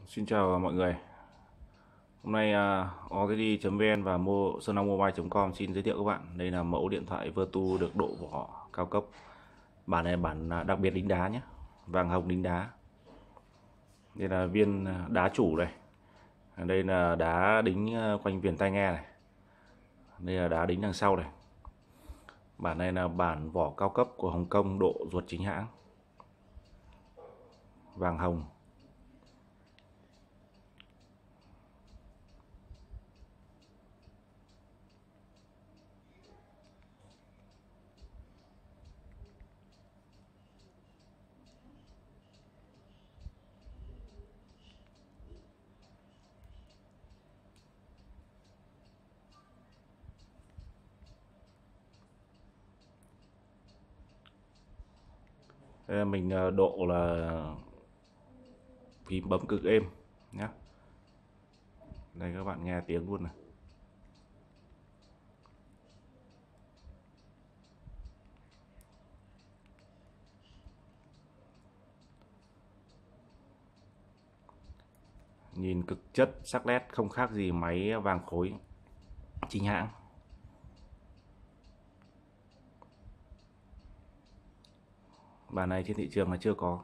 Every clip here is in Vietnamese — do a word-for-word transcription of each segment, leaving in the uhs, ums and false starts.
Xin chào mọi người. Hôm nay uh, o z d chấm vn và mo sơn long mobile chấm com xin giới thiệu các bạn. Đây là mẫu điện thoại Vertu được độ vỏ cao cấp. Bản này bản à, đặc biệt đính đá nhé, vàng hồng đính đá. Đây là viên à, đá chủ này. Đây là đá đính à, quanh viền tai nghe này. Đây là đá đính đằng sau này. Bản này là bản vỏ cao cấp của Hồng Kông, độ ruột chính hãng, vàng hồng. Đây là mình à, độ là phím bấm cực êm nhé. Đây các bạn nghe tiếng luôn này. Nhìn cực chất sắc nét, không khác gì máy vàng khối chính hãng. Bản này trên thị trường là chưa có.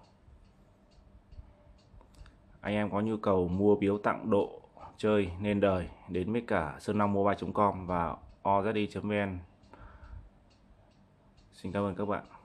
Anh em có nhu cầu mua biếu tặng độ chơi nên đời đến với cả sơn long mobile chấm com và o z d chấm vn. Xin cảm ơn các bạn.